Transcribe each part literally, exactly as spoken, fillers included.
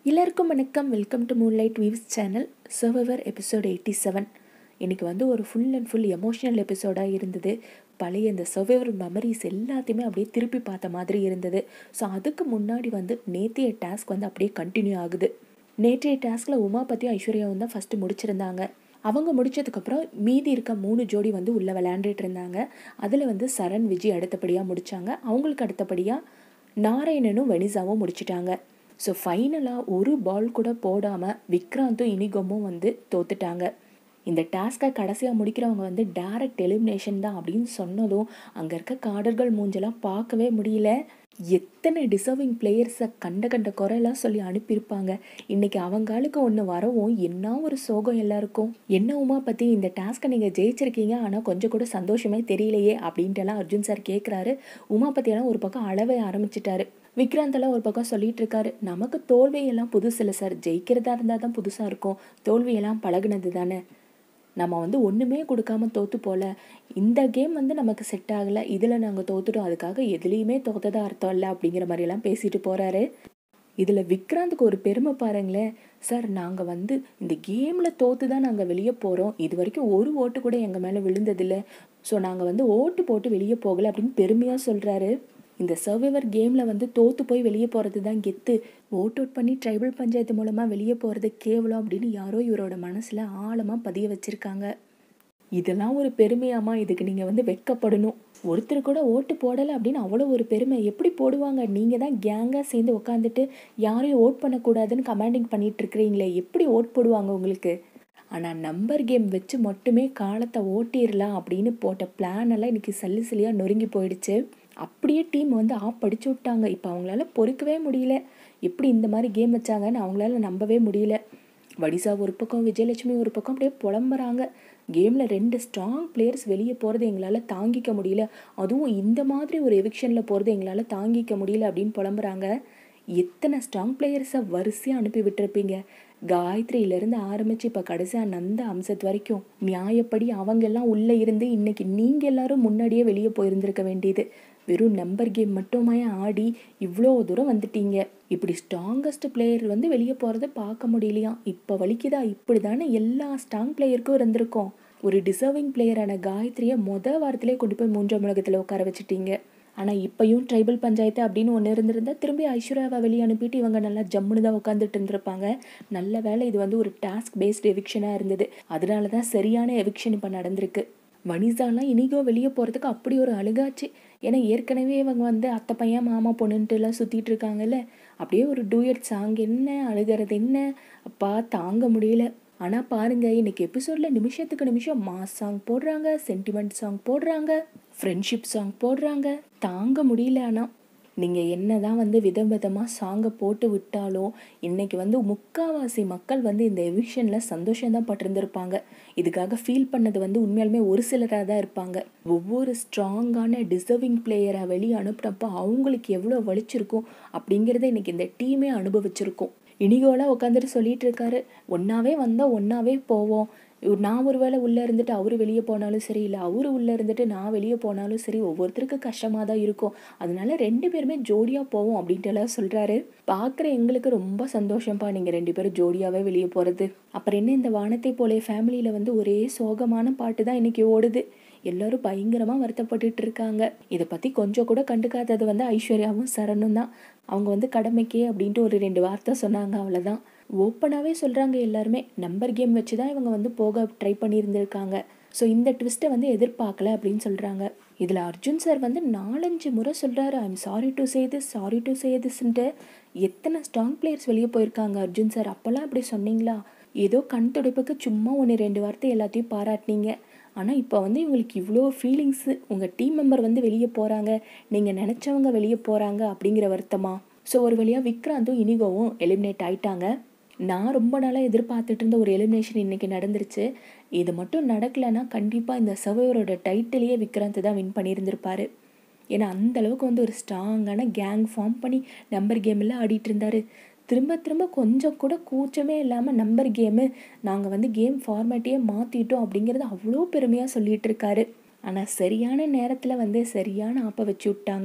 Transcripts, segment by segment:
எல்லாருக்கும் வணக்கம். Welcome to Moonlight Weaves channel. Survivor episode eighty seven. இன்றைக்கி வந்து ஒரு ஃபுல் அண்ட் ஃபுல் எமோஷ்னல் எபிசோடாக இருந்தது. பழைய இந்த சர்வைவர் மெமரிஸ் எல்லாத்தையுமே அப்படியே திருப்பி பார்த்த மாதிரி இருந்தது. ஸோ அதுக்கு முன்னாடி வந்து நேற்றைய டாஸ்க் வந்து அப்படியே கண்டினியூ ஆகுது. நேற்றைய டாஸ்கில் உமா பற்றியும் ஐஸ்வர்யாவும் தான் ஃபஸ்ட்டு முடிச்சிருந்தாங்க. அவங்க முடித்ததுக்கப்புறம் மீதி இருக்க மூணு ஜோடி வந்து உள்ளே விளையாண்டுட்டு இருந்தாங்க. அதில் வந்து சரண், விஜய் அடுத்தபடியாக முடித்தாங்க. அவங்களுக்கு அடுத்தபடியாக நாராயணனும் வனிசாவும் முடிச்சிட்டாங்க. ஸோ ஃபைனலாக ஒரு பால் கூட போடாமல் விக்ராந்தும் இனிகோமும் வந்து தோத்துட்டாங்க. இந்த டாஸ்கை கடைசியாக முடிக்கிறவங்க வந்து டைரக்ட் எலிமினேஷன் தான் அப்படின்னு சொன்னதும் அங்கே இருக்க காடர்கள் மூஞ்செல்லாம் பார்க்கவே முடியல. எத்தனை டிசர்விங் பிளேயர்ஸை கண்ட கண்ட குறையெல்லாம் சொல்லி அனுப்பியிருப்பாங்க. இன்றைக்கி அவங்களுக்கு ஒன்று வரவும் என்ன ஒரு சோகம் எல்லாருக்கும். என்ன உமா பற்றி இந்த டாஸ்க்கை நீங்கள் ஜெயிச்சிருக்கீங்க, ஆனால் கொஞ்சம் கூட சந்தோஷமே தெரியலையே அப்படின்ட்டுலாம் அர்ஜுன் சார் கேட்குறாரு. உமா பற்றியெல்லாம் ஒரு பக்கம் அளவே ஆரம்பிச்சிட்டாரு. விக்ராந்தெல்லாம் ஒரு பக்கம் சொல்லிட்டு இருக்காரு, நமக்கு தோல்வியெல்லாம் புதுசு இல்லை சார், ஜெயிக்கிறதா இருந்தால் தான் புதுசாக இருக்கும், தோல்வியெல்லாம் பழகுனது தானே, நம்ம வந்து ஒன்றுமே கொடுக்காம தோற்று போல, இந்த கேம் வந்து நமக்கு செட் ஆகலை, இதில் நாங்கள் தோத்துட்டோம், அதுக்காக எதுலேயுமே தோற்றதா அர்த்தம் இல்லை அப்படிங்கிற மாதிரியெல்லாம் பேசிட்டு போகிறாரு. இதில் விக்ராந்துக்கு ஒரு பெருமை பாருங்களேன். சார், நாங்கள் வந்து இந்த கேமில் தோற்று தான் நாங்கள் வெளியே போகிறோம், இது வரைக்கும் ஒரு ஓட்டு கூட எங்கள் மேலே விழுந்ததில்லை, ஸோ நாங்கள் வந்து ஓட்டு போட்டு வெளியே போகலை அப்படின்னு பெருமையாக சொல்கிறாரு. இந்த சர்வைவர் கேமில் வந்து தோற்று போய் வெளியே போகிறது தான் கெத்து, ஓட் அவுட் பண்ணி ட்ரைபல் பஞ்சாயத்து மூலமாக வெளியே போகிறது கேவலம் அப்படின்னு யாரோ இவரோட மனசில் ஆழமாக பதிய வச்சுருக்காங்க. இதெல்லாம் ஒரு பெருமையாமா? இதுக்கு நீங்கள் வந்து வெட்கப்படணும். ஒருத்தர் கூட ஓட்டு போடலை அப்படின்னு அவ்வளோ ஒரு பெருமை எப்படி போடுவாங்க? நீங்கள் தான் கேங்காக சேர்ந்து உட்காந்துட்டு யாரையும் ஓட் பண்ணக்கூடாதுன்னு கமாண்டிங் பண்ணிகிட்டு இருக்கிறீங்களே, எப்படி ஓட் போடுவாங்க உங்களுக்கு? ஆனால் நம்பர் கேம் வச்சு மட்டுமே காலத்தை ஓட்டிடலாம் அப்படின்னு போட்ட பிளான் எல்லாம் இன்றைக்கி சல்லி சல்லியாக நொறுங்கி போயிடுச்சு. அப்படியே டீம் வந்து ஆப் படிச்சு விட்டாங்க. இப்போ அவங்களால பொறுக்கவே முடியல, எப்படி இந்த மாதிரி கேம் வச்சாங்கன்னு அவங்களால நம்பவே முடியல. வடிசா ஒரு பக்கம், விஜயலட்சுமி ஒரு பக்கம் அப்படியே புலம்புறாங்க. கேமில் ரெண்டு ஸ்ட்ராங் பிளேயர்ஸ் வெளியே போகிறது எங்களால் தாங்கிக்க முடியல, அதுவும் இந்த மாதிரி ஒரு எவிக்ஷனில் போகிறது எங்களால் தாங்கிக்க முடியல அப்படின்னு புலம்புறாங்க. எத்தனை ஸ்ட்ராங் பிளேயர்ஸை வரிசையாக அனுப்பி விட்டுருப்பீங்க. காயத்ரியிலேருந்து ஆரம்பித்து இப்போ கடைசியாக நந்த அம்சத் வரைக்கும் நியாயப்படி அவங்கெல்லாம் உள்ளே இருந்து இன்றைக்கி நீங்கள் எல்லோரும் முன்னாடியே வெளியே போயிருந்திருக்க வேண்டியது. வெறும் நம்பர் கேம் மட்டுமே ஆடி இவ்வளோ தூரம் வந்துட்டீங்க. இப்படி ஸ்ட்ராங்கஸ்ட் பிளேயர் வந்து வெளியே போகிறத பார்க்க முடியலையா? இப்போ வலிக்குதா? இப்படி தானே எல்லா ஸ்ட்ராங் பிளேயருக்கும் இருந்திருக்கோம். ஒரு டிசர்விங் பிளேயரான காயத்ரியை மொதல் வாரத்திலே கொண்டு போய் மூன்றாம் உலகத்தில் உட்கார வச்சுட்டீங்க. ஆனால் இப்போயும் ட்ரைபல் பஞ்சாயத்து அப்படின்னு ஒன்று இருந்திருந்தால் திரும்பி ஐஸ்வர்யாவை வெளியே அனுப்பிட்டு இவங்க நல்லா ஜம்முன்னு தான் உட்காந்துட்டு இருந்திருப்பாங்க. நல்ல வேலை இது வந்து ஒரு டாஸ்க் பேஸ்டு எவிக்ஷனாக இருந்தது, அதனால தான் சரியான எவிக்ஷன் இப்போ நடந்திருக்கு. வனிசாலாம் இனிகோ வெளியே போகிறதுக்கு அப்படி ஒரு அழுகாச்சு. ஏன்னா ஏற்கனவே இவங்க வந்து அத்தை பையன் மாமா பொண்ணுன்ட்டுலாம் சுற்றிட்டு இருக்காங்கல்ல, அப்படியே ஒரு டூயட் சாங் என்ன, அழுகிறது என்ன, அப்பா தாங்க முடியல. ஆனால் பாருங்கள், இன்றைக்கி எபிசோடில் நிமிஷத்துக்கு நிமிஷம் மாஸ் சாங் போடுறாங்க, சென்டிமெண்ட் சாங் போடுறாங்க, ஃப்ரெண்ட்ஷிப் சாங் போடுறாங்க, தாங்க முடியல. ஆனால் நீங்கள் என்ன தான் வந்து விதம் விதமாக சாங்கை போட்டு விட்டாலும் இன்றைக்கி வந்து முக்கால்வாசி மக்கள் வந்து இந்த எவிக்ஷனில் சந்தோஷம்தான் பட்டிருந்துருப்பாங்க. இதுக்காக ஃபீல் பண்ணது வந்து உண்மையாலுமே ஒரு சிலராக தான் இருப்பாங்க. ஒவ்வொரு ஸ்ட்ராங்கான டிசர்விங் பிளேயரை வெளியே அனுப்புனப்போ அவங்களுக்கு எவ்வளோ வலிச்சிருக்கும் அப்படிங்கிறத இன்றைக்கி இந்த டீமே அனுபவிச்சிருக்கும். இனிகோலாம் உட்காந்துட்டு சொல்லிட்டு இருக்காரு, ஒன்றாவே வந்தால் ஒன்றாவே போவோம், நான் ஒரு வேளை உள்ளே இருந்துட்டு அவரு வெளியே போனாலும் சரி, இல்லை அவரு உள்ளே இருந்துட்டு நான் வெளியே போனாலும் சரி, ஒவ்வொருத்தருக்கு கஷ்டமாக தான் இருக்கும், அதனால ரெண்டு பேருமே ஜோடியாக போவோம் அப்படின்ட்டு எல்லாம் சொல்கிறாரு. பார்க்குற எங்களுக்கு ரொம்ப சந்தோஷம்ப்பா, நீங்கள் ரெண்டு பேரும் ஜோடியாகவே வெளியே போகிறது. அப்புறம் என்ன, இந்த வானத்தை போலே ஃபேமிலியில் வந்து ஒரே சோகமான பாட்டு தான் இன்றைக்கி ஓடுது. எல்லோரும் பயங்கரமாக வருத்தப்பட்டுட்டு இருக்காங்க. இதை பற்றி கொஞ்சம் கூட கண்டுக்காதது வந்து ஐஸ்வர்யாவும் சரணும் தான். அவங்க வந்து கடமைக்கே அப்படின்ட்டு ஒரு ரெண்டு வார்த்தை சொன்னாங்க, அவ்வளோதான். ஓப்பனாகவே சொல்கிறாங்க எல்லாருமே, நம்பர் கேம் வச்சு தான் இவங்க வந்து போக ட்ரை பண்ணியிருந்திருக்காங்க. ஸோ இந்த ட்விஸ்ட்டை வந்து எதிர்பார்க்கல அப்படின்னு சொல்கிறாங்க. இதில் அர்ஜுன் சார் வந்து நாலஞ்சு முறை சொல்கிறாரு, I am sorry to say this, sorry to say திஸ்ன்ட்டு. எத்தனை ஸ்ட்ராங் பிளேயர்ஸ் வெளியே போயிருக்காங்க அர்ஜுன் சார், அப்போல்லாம் அப்படி சொன்னீங்களா? ஏதோ கண் துடைப்புக்கு சும்மா ஒன்று ரெண்டு வார்த்தை எல்லாத்தையும் பாராட்டினீங்க. ஆனால் இப்போ வந்து இவங்களுக்கு இவ்வளோ ஃபீலிங்ஸு, உங்கள் டீம் மெம்பர் வந்து வெளியே போகிறாங்க, நீங்கள் நினச்சவங்க வெளியே போகிறாங்க அப்படிங்கிற வருத்தமா? ஸோ ஒரு வழியாக விக்ராந்தும் இனிகோவும் எலிமினேட் ஆகிட்டாங்க. நான் ரொம்ப நாளாக எதிர்பார்த்துட்டு இருந்த ஒரு எலிமினேஷன் இன்றைக்கி நடந்துருச்சு. இது மட்டும் நடக்கலைன்னா கண்டிப்பாக இந்த சர்வைவரோட டைட்டிலையே விக்ராந்த் தான் வின் பண்ணியிருந்திருப்பார். ஏன்னா அந்தளவுக்கு வந்து ஒரு ஸ்ட்ராங்கான கேங் ஃபார்ம் பண்ணி நம்பர் கேமில் ஆடிட்டு இருந்தார். திரும்ப திரும்ப கொஞ்சம் கூட கூச்சமே இல்லாமல் நம்பர் கேமு, நாங்கள் வந்து கேம் ஃபார்மேட்டையே மாற்றிட்டோம் அப்படிங்கிறது அவ்வளோ பெருமையாக சொல்லிகிட்டு இருக்காரு. ஆனால் சரியான நேரத்தில் வந்து சரியான ஆப்பை வச்சு விட்டாங்க.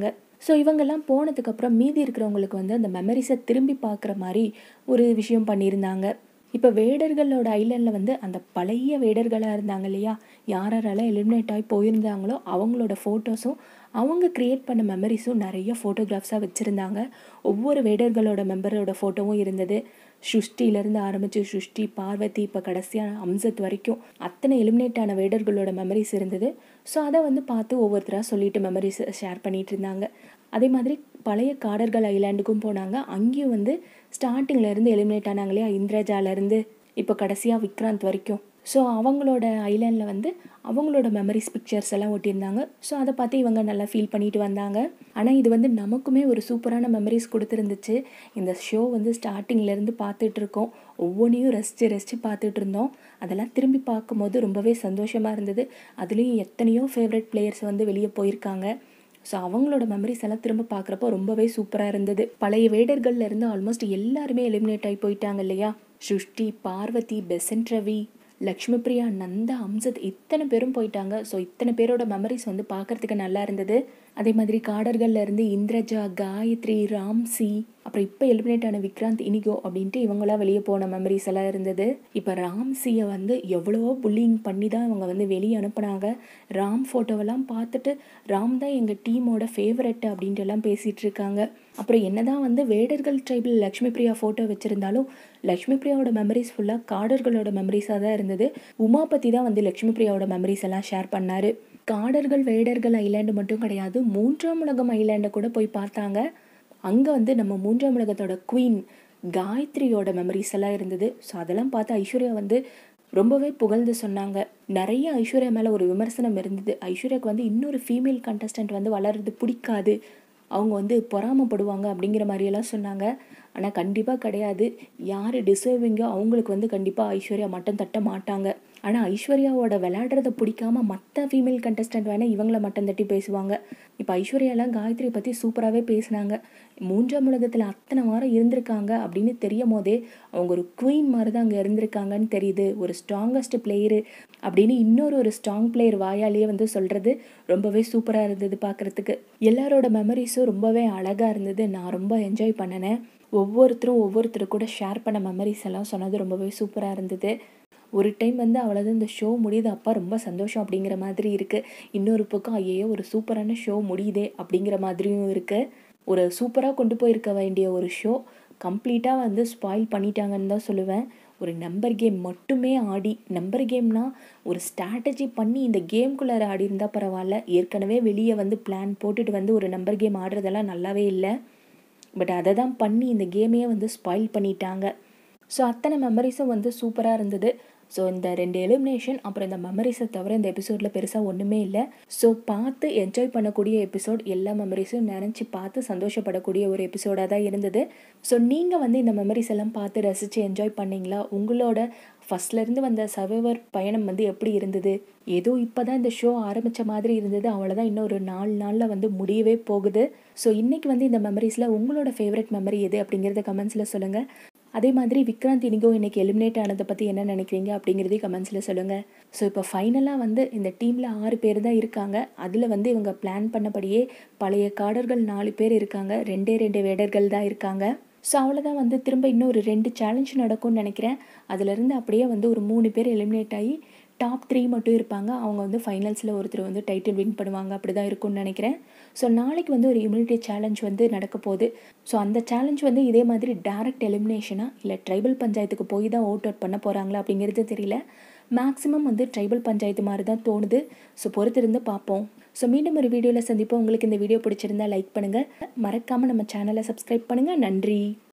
ஸோ இவங்கெல்லாம் போனதுக்கப்புறம் மீதி இருக்கிறவங்களுக்கு வந்து அந்த மெமரிஸை திரும்பி பார்க்குற மாதிரி ஒரு விஷயம் பண்ணியிருந்தாங்க. இப்போ வேடர்களோட ஐலண்டில் வந்து அந்த பழைய வேடர்களாக இருந்தாங்க இல்லையா, யார் யாரெல்லாம் எலிமினேட் ஆகி போயிருந்தாங்களோ அவங்களோட ஃபோட்டோஸும் அவங்க க்ரியேட் பண்ண மெமரிஸும் நிறைய ஃபோட்டோகிராஃப்ஸாக வச்சுருந்தாங்க. ஒவ்வொரு வேடர்களோட மெம்பரோட ஃபோட்டோவும் இருந்தது. சுஷ்டிலேருந்து ஆரம்பித்து சுஷ்டி, பார்வதி, இப்போ கடைசியாக அம்சத் வரைக்கும் அத்தனை எலிமினேட் ஆன வேடர்களோட மெமரிஸ் இருந்தது. ஸோ அதை வந்து பார்த்து ஒவ்வொருத்தராக சொல்லிட்டு மெமரிஸ் ஷேர் பண்ணிகிட்டு இருந்தாங்க. அதே மாதிரி பழைய காடர்கள் ஐலாண்டுக்கும் போனாங்க. அங்கேயும் வந்து ஸ்டார்டிங்லேருந்து எலிமினேட் ஆனாங்க இல்லையா, இந்திரஜாலேருந்து இப்போ கடைசியாக விக்ராந்த் வரைக்கும். ஸோ அவங்களோட ஐலாண்டில் வந்து அவங்களோட மெமரிஸ் பிக்சர்ஸ் எல்லாம் ஒட்டியிருந்தாங்க. ஸோ அதை பார்த்து இவங்க நல்லா ஃபீல் பண்ணிட்டு வந்தாங்க. ஆனால் இது வந்து நமக்குமே ஒரு சூப்பரான மெமரிஸ் கொடுத்துருந்துச்சு. இந்த ஷோ வந்து ஸ்டார்டிங்லேருந்து பார்த்துட்ருக்கோம், ஒவ்வொன்றையும் ரசித்து ரசித்து பார்த்துட்டு இருந்தோம். அதெல்லாம் திரும்பி பார்க்கும்போது ரொம்பவே சந்தோஷமாக இருந்தது. அதுலேயும் எத்தனையோ ஃபேவரட் பிளேயர்ஸ் வந்து வெளியே போயிருக்காங்க. ஸோ அவங்களோட மெமரிஸ் எல்லாம் திரும்ப பார்க்குறப்போ ரொம்பவே சூப்பராக இருந்தது. பழைய வேடர்கள்ல இருந்து ஆல்மோஸ்ட் எல்லாருமே எலிமினேட் ஆகி போயிட்டாங்க இல்லையா. சுஷ்டி, பார்வதி, பெசன்ட் ரவி, லக்ஷ்மி பிரியா, நந்தா, அம்சத் இத்தனை பேரும் போயிட்டாங்க. ஸோ இத்தனை பேரோட மெமரிஸ் வந்து பார்க்குறதுக்கு நல்லா இருந்தது. அதே மாதிரி காடர்கள்ல இருந்து இந்திரஜா, காயத்ரி, ராம்சி, அப்புறம் இப்போ எலிமினேட் ஆன விக்ராந்த், இனிகோ அப்படின்ட்டு இவங்களாம் வெளியே போன மெமரிஸ் எல்லாம் இருந்தது. இப்போ ராம்சியை வந்து எவ்வளவோ புல்லிங் பண்ணி தான் இவங்க வந்து வெளியே அனுப்புனாங்க. ராம் ஃபோட்டோவெல்லாம் பார்த்துட்டு ராம் தான் எங்கள் டீமோட ஃபேவரெட்டு அப்படின்ட்டு எல்லாம் பேசிகிட்டு இருக்காங்க. அப்புறம் என்னதான் வந்து வேடர்கள் ட்ரைபிள் லக்ஷ்மி பிரியா ஃபோட்டோ வச்சுருந்தாலும் லக்ஷ்மி பிரியாவோட மெமரிஸ் ஃபுல்லாக காடர்களோட மெமரிஸாக தான் இருந்தது. உமாபதி தான் வந்து லக்ஷ்மி பிரியாவோட மெமரிஸ் எல்லாம் ஷேர் பண்ணார். காடர்கள் வேடர்கள் ஐலாண்டு மட்டும் கிடையாது, மூன்றாம் உலகம் ஐலாண்டை கூட போய் பார்த்தாங்க. அங்கே வந்து நம்ம மூன்றாம் உலகத்தோட குவீன் காயத்ரியோட மெமரிஸ் எல்லாம் இருந்தது. ஸோ அதெல்லாம் பார்த்து ஐஸ்வர்யா வந்து ரொம்பவே புகழ்ந்து சொன்னாங்க. நிறைய ஐஸ்வர்யா மேலே ஒரு விமர்சனம் இருந்தது. ஐஸ்வர்யாவுக்கு வந்து இன்னொரு ஃபீமேல் கண்டஸ்டன்ட் வந்து வளர்றது பிடிக்காது, அவங்க வந்து பொறாமப்படுவாங்க அப்படிங்கிற மாதிரியெல்லாம் சொன்னாங்க. ஆனால் கண்டிப்பாக கிடையாது. யார் டிசர்விங்கோ அவங்களுக்கு வந்து கண்டிப்பாக ஐஸ்வர்யா மட்டம் தட்ட மாட்டாங்க. ஆனால் ஐஸ்வர்யாவோட விளையாடுறத பிடிக்காம மற்ற ஃபீமேல் கண்டஸ்டன்ட் வேணால் இவங்கள மட்டம் தட்டி பேசுவாங்க. இப்போ ஐஸ்வர்யாலாம் காயத்ரியை பற்றி சூப்பராகவே பேசினாங்க. மூன்றாம் உலகத்தில் அத்தனை வாரம் இருந்திருக்காங்க அப்படின்னு தெரியும் போதே அவங்க ஒரு குவீன் மாதிரி தான் அங்கே இருந்திருக்காங்கன்னு தெரியுது. ஒரு ஸ்ட்ராங்கஸ்ட் பிளேயரு அப்படின்னு இன்னொரு ஒரு ஸ்ட்ராங் பிளேயர் வாயாலேயே வந்து சொல்கிறது ரொம்பவே சூப்பராக இருந்தது பார்க்குறதுக்கு. எல்லாரோட மெமரிஸும் ரொம்பவே அழகாக இருந்தது. நான் ரொம்ப என்ஜாய் பண்ணினேன். ஒவ்வொருத்தரும் ஒவ்வொருத்தர் கூட ஷேர் பண்ண மெமரிஸ் எல்லாம் சொன்னது ரொம்பவே சூப்பராக இருந்தது. ஒரு டைம் வந்து அவ்வளோதான் இந்த ஷோ முடியுது, அப்பா ரொம்ப சந்தோஷம் அப்படிங்கிற மாதிரி இருக்குது. இன்னொரு பக்கம் ஐயோ ஒரு சூப்பரான ஷோ முடியுதே அப்படிங்கிற மாதிரியும் இருக்குது. ஒரு சூப்பராக கொண்டு போயிருக்க வேண்டிய ஒரு ஷோ கம்ப்ளீட்டாக வந்து ஸ்பாயில் பண்ணிட்டாங்கன்னு தான் சொல்லுவேன். ஒரு நம்பர் கேம் மட்டுமே ஆடி, நம்பர் கேம்னா ஒரு ஸ்ட்ராட்டஜி பண்ணி இந்த கேம்குள்ளார ஆடி இருந்தால் பரவாயில்ல. ஏற்கனவே வெளியே வந்து பிளான் போட்டுட்டு வந்து ஒரு நம்பர் கேம் ஆடுறதெல்லாம் நல்லாவே இல்லை. பட் அதை தான் பண்ணி இந்த கேமையே வந்து ஸ்பாயில் பண்ணிட்டாங்க. ஸோ அத்தனை மெமரிஸும் வந்து சூப்பராக இருந்தது. ஸோ இந்த ரெண்டு எலிமினேஷன் அப்புறம் இந்த மெமரிஸை தவிர இந்த எபிசோடில் பெருசாக ஒன்றுமே இல்லை. ஸோ பார்த்து என்ஜாய் பண்ணக்கூடிய எபிசோட், எல்லா மெமரிஸும் நினச்சி பார்த்து சந்தோஷப்படக்கூடிய ஒரு எபிசோடாக தான் இருந்தது. ஸோ நீங்கள் வந்து இந்த மெமரிஸ் எல்லாம் பார்த்து ரசித்து என்ஜாய் பண்ணிங்களா? உங்களோட ஃபஸ்ட்லேருந்து வந்த சர்வைவர் பயணம் வந்து எப்படி இருந்தது? ஏதோ இப்போ தான் இந்த ஷோ ஆரம்பித்த மாதிரி இருந்தது, அவ்வளோதான். இன்னும் ஒரு நாலு நாளில் வந்து முடியவே போகுது. ஸோ இன்றைக்கி வந்து இந்த மெமரிஸில் உங்களோட ஃபேவரட் மெமரி எது அப்படிங்கிறத கமெண்ட்ஸில் சொல்லுங்கள். அதே மாதிரி விக்ராந்த், இனிகோ இன்றைக்கி எலிமினேட் ஆனதை பற்றி என்ன நினைக்கிறீங்க அப்படிங்கிறதையும் கமெண்ட்ஸில் சொல்லுங்கள். ஸோ இப்போ ஃபைனலாக வந்து இந்த டீமில் ஆறு பேர் தான் இருக்காங்க. அதில் வந்து இவங்க பிளான் பண்ணபடியே பழைய காடர்கள் நாலு பேர் இருக்காங்க, ரெண்டே ரெண்டு வேடர்கள் தான் இருக்காங்க. ஸோ அவ்வளோதான், வந்து திரும்ப இன்னும் ஒரு ரெண்டு சேலஞ்ச் நடக்கும்னு நினைக்கிறேன். அதுலேருந்து அப்படியே வந்து ஒரு மூணு பேர் எலிமினேட் ஆகி டாப் த்ரீ மட்டும் இருப்பாங்க. அவங்க வந்து ஃபைனல்ஸில் ஒருத்தர் வந்து டைட்டில் வின் பண்ணுவாங்க. அப்படி தான் இருக்கும்னு நினைக்கிறேன். ஸோ நாளைக்கு வந்து ஒரு இம்யூனிட்டி சேலஞ்ச் வந்து நடக்க போகுது. ஸோ அந்த சேலஞ்ச் வந்து இதே மாதிரி டேரக்ட் எலிமினேஷனா இல்லை ட்ரைபல் பஞ்சாயத்துக்கு போய் தான் ஓட் அவுட் பண்ண போகிறாங்களா அப்படிங்கிறது தெரியல. மேக்ஸிமம் வந்து ட்ரைபல் பஞ்சாயத்து மாதிரி தான் தோணுது. ஸோ பொறுத்திருந்து பார்ப்போம். ஸோ மீண்டும் ஒரு வீடியோவில் சந்திப்போம். உங்களுக்கு இந்த வீடியோ பிடிச்சிருந்தா லைக் பண்ணுங்கள், மறக்காமல் நம்ம சேனலை சப்ஸ்கிரைப் பண்ணுங்கள். நன்றி.